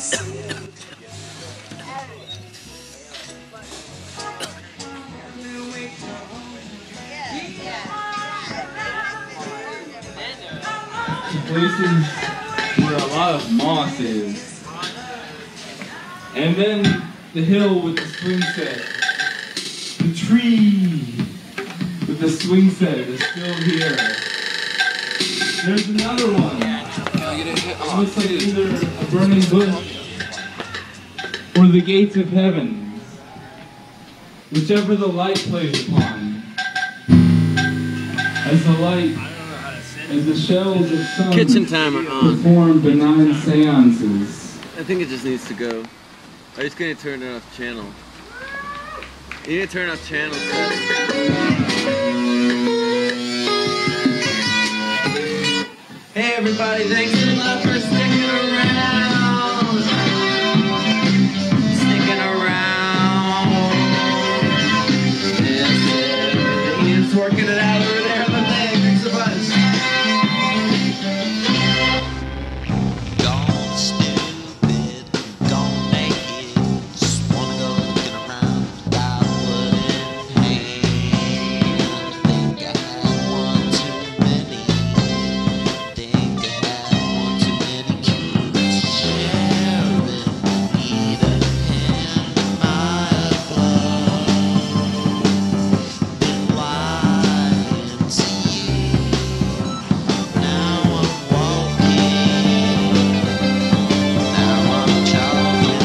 Places where a lot of moss is. And then the hill with the swing set. The tree with the swing set is still here. There's another one. It looks like either a burning bush or the gates of heaven. Whichever the light plays upon. As the shells of sun Kitchen timer on. perform benign seances. I think it just needs to go. I'm just gonna turn it off channel. You need to turn off channel settings. Hey everybody, thanks a lot for sticking around. Sticking around. Yes, Ian's working it out over there on the thing. Thanks a bunch. Gone stupid, gone naked. Just wanna go looking around without wood in hand. Think I had one too many. Think I had one too many cubes. Sharon, need a hand in my glove. Been lying to you. Now I'm walking. Now I'm jogging.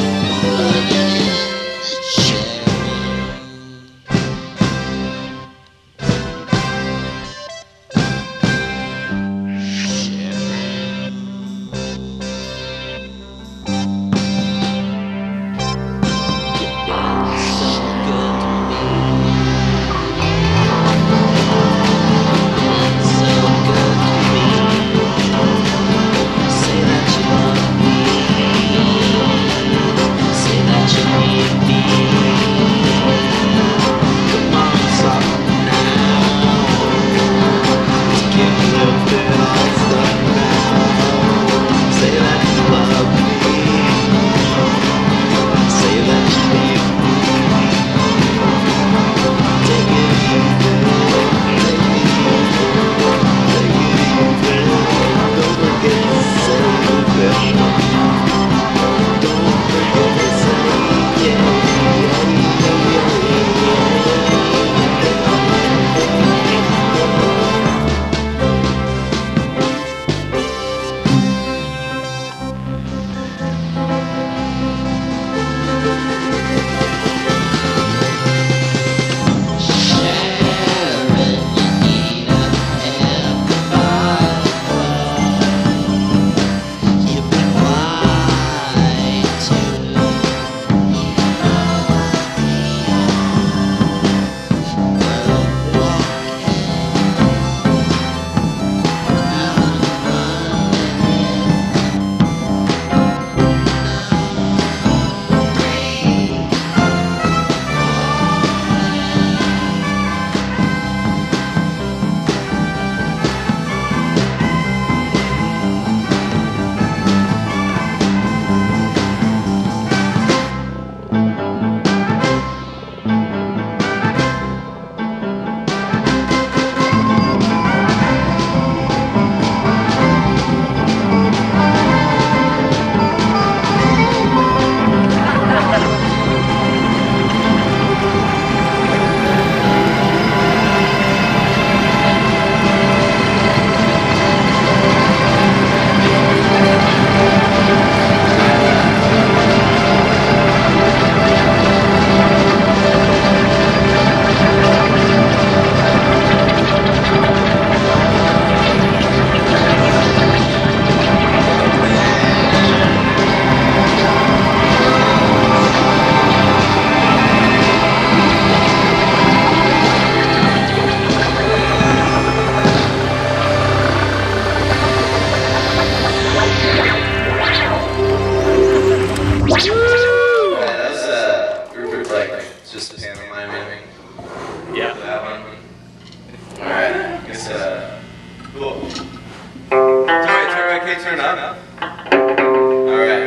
Turn up. Alright.